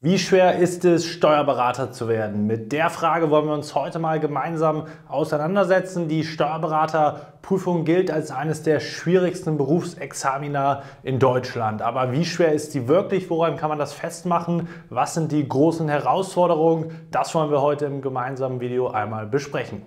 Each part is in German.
Wie schwer ist es, Steuerberater zu werden? Mit der Frage wollen wir uns heute mal gemeinsam auseinandersetzen. Die Steuerberaterprüfung gilt als eines der schwierigsten Berufsexamina in Deutschland. Aber wie schwer ist sie wirklich? Woran kann man das festmachen? Was sind die großen Herausforderungen? Das wollen wir heute im gemeinsamen Video einmal besprechen.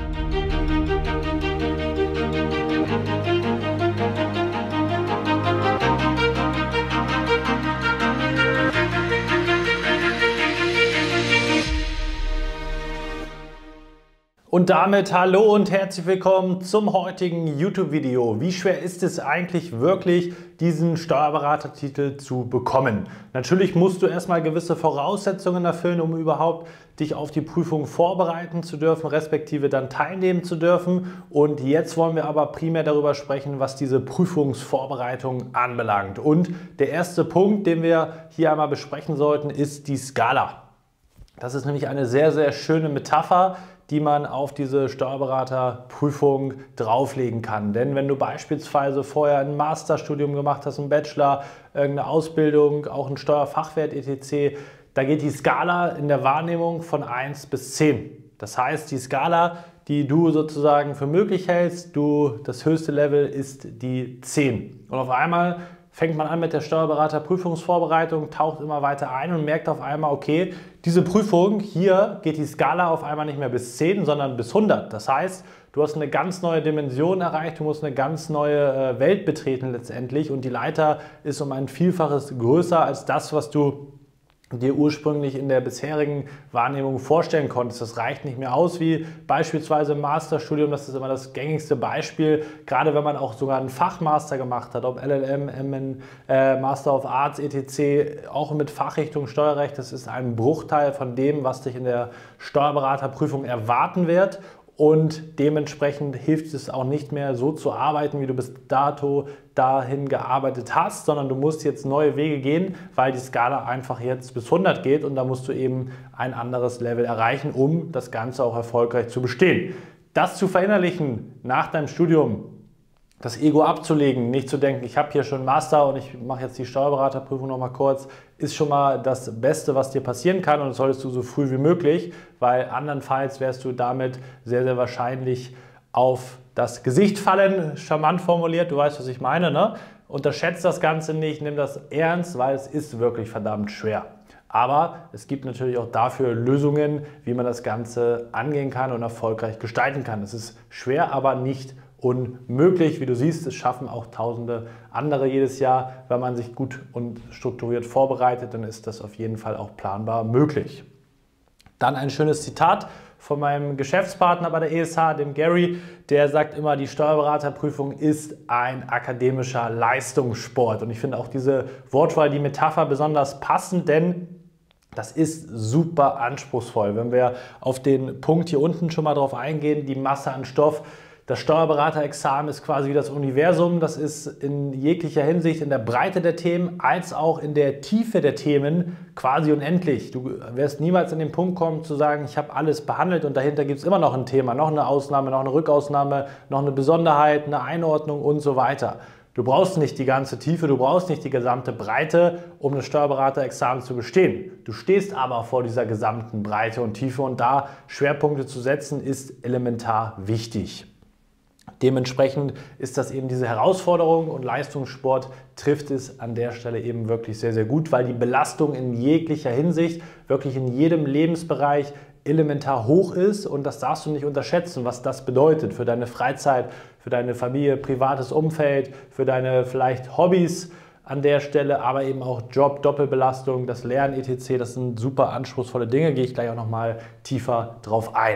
Und damit hallo und herzlich willkommen zum heutigen YouTube-Video. Wie schwer ist es eigentlich wirklich, diesen Steuerberatertitel zu bekommen? Natürlich musst du erstmal gewisse Voraussetzungen erfüllen, um überhaupt dich auf die Prüfung vorbereiten zu dürfen, respektive dann teilnehmen zu dürfen. Und jetzt wollen wir aber primär darüber sprechen, was diese Prüfungsvorbereitung anbelangt. Und der erste Punkt, den wir hier einmal besprechen sollten, ist die Skala. Das ist nämlich eine sehr, sehr schöne Metapher, die man auf diese Steuerberaterprüfung drauflegen kann. Denn wenn du beispielsweise vorher ein Masterstudium gemacht hast, einen Bachelor, irgendeine Ausbildung, auch ein Steuerfachwirt etc., da geht die Skala in der Wahrnehmung von 1 bis 10. Das heißt, die Skala, die du sozusagen für möglich hältst, das höchste Level ist die 10. Und auf einmal fängt man an mit der Steuerberaterprüfungsvorbereitung, taucht immer weiter ein und merkt auf einmal, okay, diese Prüfung, hier geht die Skala auf einmal nicht mehr bis 10, sondern bis 100. Das heißt, du hast eine ganz neue Dimension erreicht, du musst eine ganz neue Welt betreten letztendlich und die Leiter ist um ein Vielfaches größer als das, was du dir ursprünglich in der bisherigen Wahrnehmung vorstellen konntest. Das reicht nicht mehr aus wie beispielsweise im Masterstudium, das ist immer das gängigste Beispiel, gerade wenn man auch sogar einen Fachmaster gemacht hat, ob LLM, MN, Master of Arts, etc., auch mit Fachrichtung Steuerrecht, das ist ein Bruchteil von dem, was dich in der Steuerberaterprüfung erwarten wird. Und dementsprechend hilft es auch nicht mehr so zu arbeiten, wie du bis dato dahin gearbeitet hast, sondern du musst jetzt neue Wege gehen, weil die Skala einfach jetzt bis 100 geht und da musst du eben ein anderes Level erreichen, um das Ganze auch erfolgreich zu bestehen. Das zu verinnerlichen nach deinem Studium, das Ego abzulegen, nicht zu denken, ich habe hier schon einen Master und ich mache jetzt die Steuerberaterprüfung noch mal kurz, ist schon mal das Beste, was dir passieren kann und das solltest du so früh wie möglich, weil andernfalls wärst du damit sehr, sehr wahrscheinlich auf das Gesicht fallen, charmant formuliert, du weißt, was ich meine, ne? Unterschätzt das Ganze nicht, nimm das ernst, weil es ist wirklich verdammt schwer. Aber es gibt natürlich auch dafür Lösungen, wie man das Ganze angehen kann und erfolgreich gestalten kann. Es ist schwer, aber nicht unmöglich. Wie du siehst, es schaffen auch tausende andere jedes Jahr. Wenn man sich gut und strukturiert vorbereitet, dann ist das auf jeden Fall auch planbar möglich. Dann ein schönes Zitat von meinem Geschäftspartner bei der ESH, dem Gary, der sagt immer, die Steuerberaterprüfung ist ein akademischer Leistungssport. Und ich finde auch diese Wortwahl, die Metapher besonders passend, denn das ist super anspruchsvoll. Wenn wir auf den Punkt hier unten schon mal drauf eingehen, die Masse an Stoff. Das Steuerberaterexamen ist quasi wie das Universum. Das ist in jeglicher Hinsicht in der Breite der Themen als auch in der Tiefe der Themen quasi unendlich. Du wirst niemals an den Punkt kommen zu sagen, ich habe alles behandelt und dahinter gibt es immer noch ein Thema, noch eine Ausnahme, noch eine Rückausnahme, noch eine Besonderheit, eine Einordnung und so weiter. Du brauchst nicht die ganze Tiefe, du brauchst nicht die gesamte Breite, um das Steuerberaterexamen zu bestehen. Du stehst aber vor dieser gesamten Breite und Tiefe und da Schwerpunkte zu setzen, ist elementar wichtig. Dementsprechend ist das eben diese Herausforderung und Leistungssport trifft es an der Stelle eben wirklich sehr, sehr gut, weil die Belastung in jeglicher Hinsicht, wirklich in jedem Lebensbereich elementar hoch ist und das darfst du nicht unterschätzen, was das bedeutet für deine Freizeit, für deine Familie, privates Umfeld, für deine vielleicht Hobbys an der Stelle, aber eben auch Job, Doppelbelastung, das Lernen etc. Das sind super anspruchsvolle Dinge, gehe ich gleich auch nochmal tiefer drauf ein.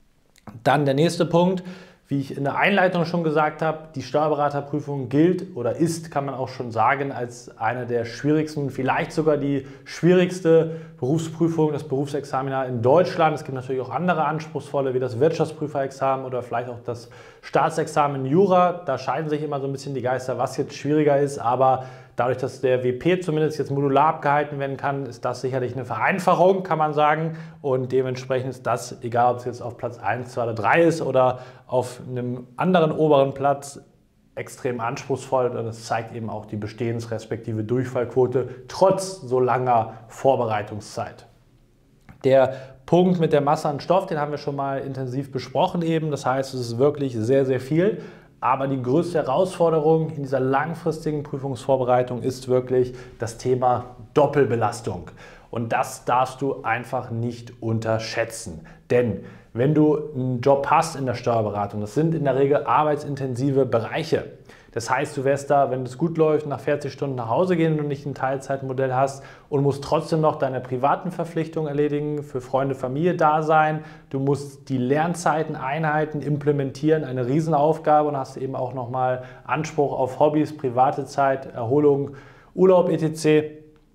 Dann der nächste Punkt. Wie ich in der Einleitung schon gesagt habe, die Steuerberaterprüfung gilt oder ist, kann man auch schon sagen, als eine der schwierigsten, vielleicht sogar die schwierigste Berufsprüfung, das Berufsexamina in Deutschland. Es gibt natürlich auch andere anspruchsvolle, wie das Wirtschaftsprüferexamen oder vielleicht auch das Staatsexamen in Jura. Da scheiden sich immer so ein bisschen die Geister, was jetzt schwieriger ist, aber dadurch, dass der WP zumindest jetzt modular abgehalten werden kann, ist das sicherlich eine Vereinfachung, kann man sagen. Und dementsprechend ist das, egal ob es jetzt auf Platz 1, 2 oder 3 ist oder auf einem anderen oberen Platz, extrem anspruchsvoll und das zeigt eben auch die Bestehens- respektive Durchfallquote trotz so langer Vorbereitungszeit. Der Punkt mit der Masse an Stoff, den haben wir schon mal intensiv besprochen eben. Das heißt, es ist wirklich sehr, sehr viel. Aber die größte Herausforderung in dieser langfristigen Prüfungsvorbereitung ist wirklich das Thema Doppelbelastung. Und das darfst du einfach nicht unterschätzen. Denn wenn du einen Job hast in der Steuerberatung, das sind in der Regel arbeitsintensive Bereiche. Das heißt, du wirst da, wenn es gut läuft, nach 40 Stunden nach Hause gehen, wenn du nicht ein Teilzeitmodell hast und musst trotzdem noch deine privaten Verpflichtungen erledigen, für Freunde, Familie da sein. Du musst die Lernzeiten, Einheiten implementieren, eine Riesenaufgabe und hast eben auch nochmal Anspruch auf Hobbys, private Zeit, Erholung, Urlaub etc.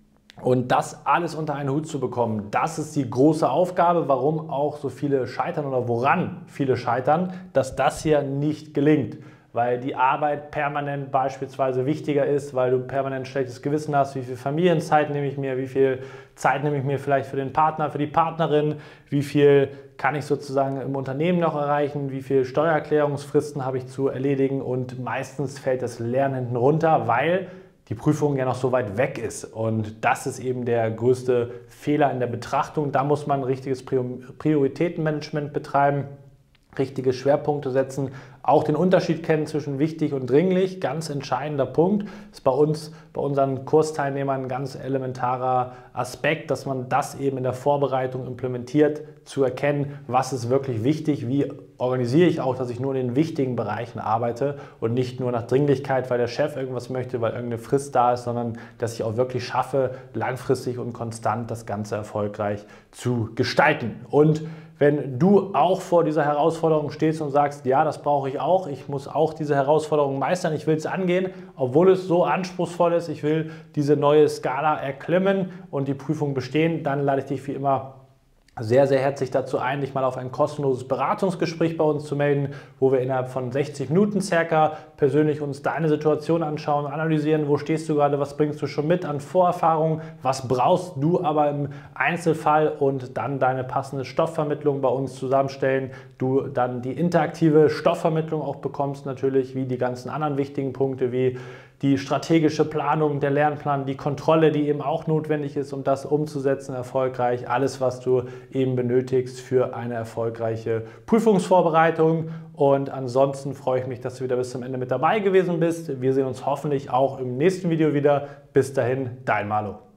Und das alles unter einen Hut zu bekommen, das ist die große Aufgabe, warum auch so viele scheitern oder woran viele scheitern, dass das hier nicht gelingt. Weil die Arbeit permanent beispielsweise wichtiger ist, weil du permanent schlechtes Gewissen hast, wie viel Familienzeit nehme ich mir, wie viel Zeit nehme ich mir vielleicht für den Partner, für die Partnerin, wie viel kann ich sozusagen im Unternehmen noch erreichen, wie viel Steuererklärungsfristen habe ich zu erledigen und meistens fällt das Lernen hinten runter, weil die Prüfung ja noch so weit weg ist und das ist eben der größte Fehler in der Betrachtung. Da muss man ein richtiges Prioritätenmanagement betreiben, richtige Schwerpunkte setzen, auch den Unterschied kennen zwischen wichtig und dringlich, ganz entscheidender Punkt, ist bei unseren Kursteilnehmern ein ganz elementarer Aspekt, dass man das eben in der Vorbereitung implementiert, zu erkennen, was ist wirklich wichtig, wie organisiere ich auch, dass ich nur in den wichtigen Bereichen arbeite und nicht nur nach Dringlichkeit, weil der Chef irgendwas möchte, weil irgendeine Frist da ist, sondern dass ich auch wirklich schaffe, langfristig und konstant das Ganze erfolgreich zu gestalten. Und wenn du auch vor dieser Herausforderung stehst und sagst, ja, das brauche ich auch, ich muss auch diese Herausforderung meistern, ich will es angehen, obwohl es so anspruchsvoll ist, ich will diese neue Skala erklimmen und die Prüfung bestehen, dann lade ich dich wie immer sehr, sehr herzlich dazu ein, dich mal auf ein kostenloses Beratungsgespräch bei uns zu melden, wo wir innerhalb von 60 Minuten circa persönlich uns deine Situation anschauen, analysieren, wo stehst du gerade, was bringst du schon mit an Vorerfahrung, was brauchst du aber im Einzelfall und dann deine passende Stoffvermittlung bei uns zusammenstellen. Du dann die interaktive Stoffvermittlung auch bekommst natürlich, wie die ganzen anderen wichtigen Punkte, wie die strategische Planung, der Lernplan, die Kontrolle, die eben auch notwendig ist, um das umzusetzen erfolgreich. Alles, was du eben benötigst für eine erfolgreiche Prüfungsvorbereitung. Und ansonsten freue ich mich, dass du wieder bis zum Ende mit dabei gewesen bist. Wir sehen uns hoffentlich auch im nächsten Video wieder. Bis dahin, dein Marlo.